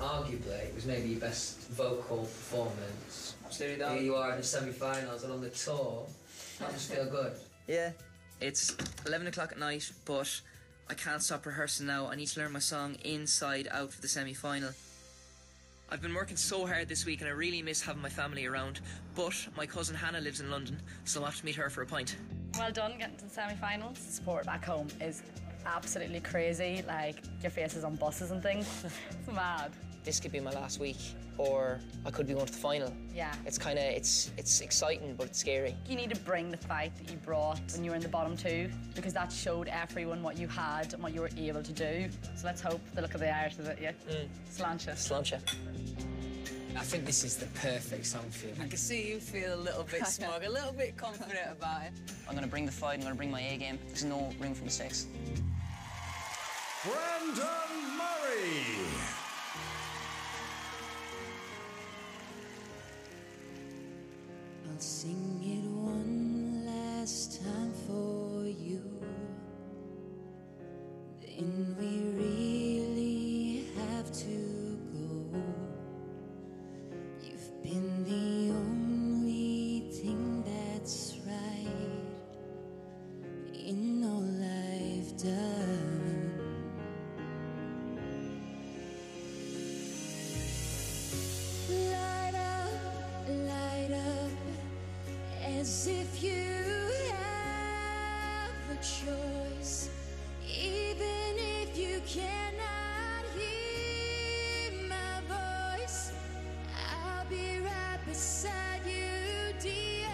arguably, it was maybe your best vocal performance. Here you are in the semi-finals and on the tour. That must feel good. Yeah. It's 11 o'clock at night, but I can't stop rehearsing now. I need to learn my song inside out for the semi-final. I've been working so hard this week and I really miss having my family around, but my cousin Hannah lives in London, so I'll have to meet her for a pint. Well done getting to the semi-finals. The support back home is absolutely crazy. Like, your faces on buses and things. It's mad. This could be my last week, or I could be going to the final. Yeah. It's kind of, it's exciting, but it's scary. You need to bring the fight that you brought when you were in the bottom two, because that showed everyone what you had and what you were able to do. So let's hope the look of the Irish is it, yeah? Sláinte. Sláinte. I think this is the perfect song for you. I can see you feel a little bit smug, a little bit confident about it. I'm going to bring the fight, I'm going to bring my A game. There's no room for mistakes. Brandon Murray. I'll sing it one last time for you. Then we really have to go. You've been the only thing that's right in all I've done. Light up, as if you have a choice, even if you cannot hear my voice. I'll be right beside you, dear.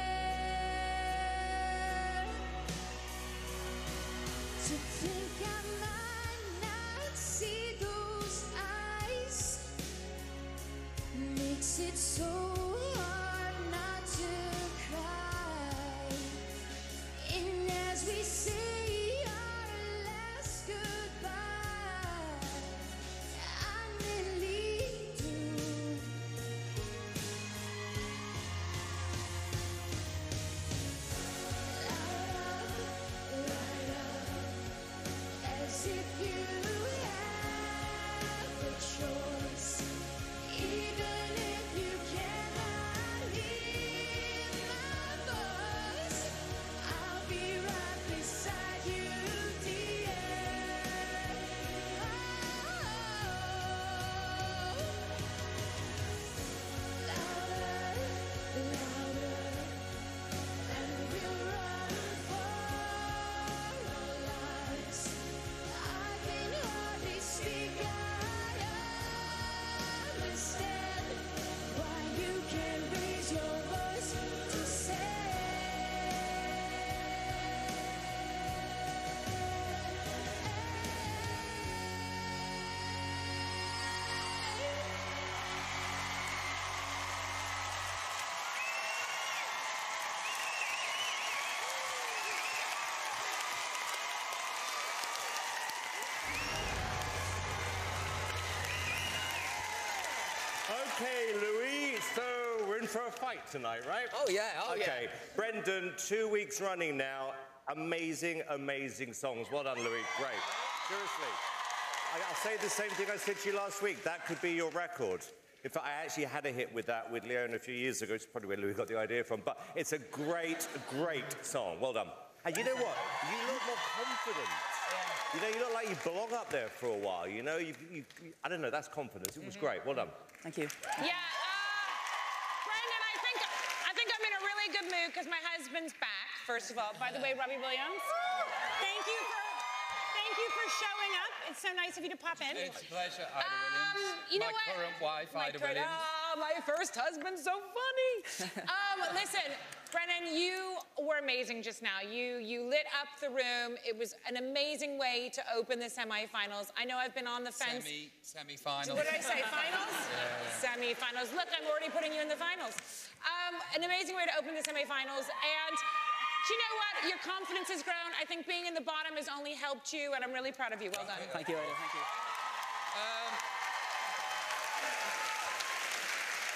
To think I might not see those eyes makes it so hard not to cry. And as we say our last goodbye, I nearly do. Light up, as if you have a choice, even if you cannot hear my voice. I'll be right beside you, dear. Louder, and we'll run for our lives. I can hardly speak, I understand why you can't raise your voice to say. Okay, Louis, so we're in for a fight tonight, right? Oh, yeah, Okay, Brendan, 2 weeks running now. Amazing, amazing songs. Well done, Louis. Great. Seriously. I'll say the same thing I said to you last week. That could be your record. In fact, I actually had a hit with that with Leon a few years ago. It's probably where Louis got the idea from. But it's a great, great song. Well done. And you know what? You look more confident. You know, you look like you belong up there for a while. You know, I don't know, that's confidence. It was great. Well done. Thank you. Yeah, Brendan, I think I'm in a really good mood because my husband's back, first of all. By the way, Robbie Williams, thank you for showing up. It's so nice of you to pop in. It's a pleasure, Ida Williams. You know my what? current wife, Ida Williams. My first husband's so funny. Listen, Brennan, you were amazing just now. You lit up the room. It was an amazing way to open the semifinals. I know I've been on the fence. Semi-finals. What did I say? Finals? Yeah. Semi-finals. Look, I'm already putting you in the finals. An amazing way to open the semifinals. And do you know what? Your confidence has grown. I think being in the bottom has only helped you, and I'm really proud of you. Well done. Thank you, Ida. Thank you.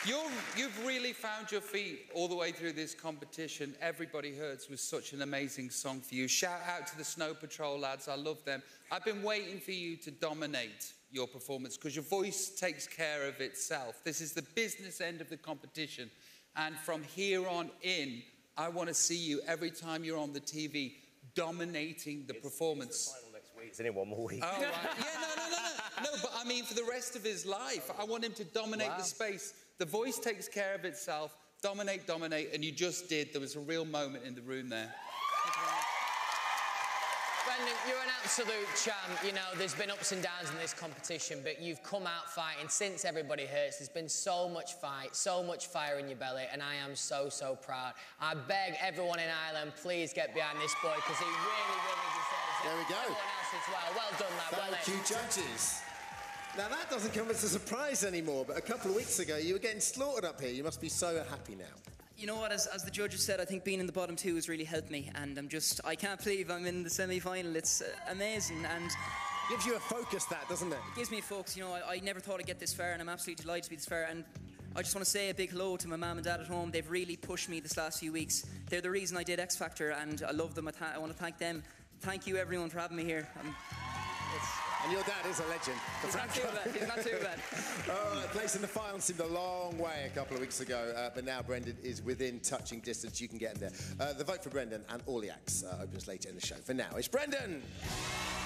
You've really found your feet all the way through this competition. Everybody Hurts was such an amazing song for you. Shout out to the Snow Patrol lads. I love them. I've been waiting for you to dominate your performance because your voice takes care of itself. This is the business end of the competition. And from here on in, I want to see you every time you're on the TV dominating the performance. It's the final next week. It's only one more week. Oh, right. Yeah, no, but I mean for the rest of his life. I want him to dominate the space. The voice takes care of itself. Dominate, and you just did. There was a real moment in the room there. Brendan, you're an absolute champ. You know, there's been ups and downs in this competition, but you've come out fighting since Everybody Hurts. There's been so much fight, so much fire in your belly, and I am so, so proud. I beg everyone in Ireland, please get behind this boy, because he really, really deserves it. There we go. Everyone else as well. Well done, lad. Thank you, judges. Now, that doesn't come as a surprise anymore, but a couple of weeks ago, you were getting slaughtered up here. You must be so happy now. You know what, as the judges said, I think being in the bottom two has really helped me, and I can't believe I'm in the semi-final. It's amazing, and Gives you a focus, that, doesn't it? It gives me a focus. You know, I never thought I'd get this far, and I'm absolutely delighted to be this far. And I just want to say a big hello to my mum and dad at home. They've really pushed me this last few weeks. They're the reason I did Xfactor, and I love them. I want to thank them. Thank you, everyone, for having me here. And your dad is a legend. He's not too bad. He's not too bad. All right, place in the final seemed a long way a couple of weeks ago, but now Brendan is within touching distance. You can get him there. The vote for Brendan and all the acts opens later in the show. For now, it's Brendan!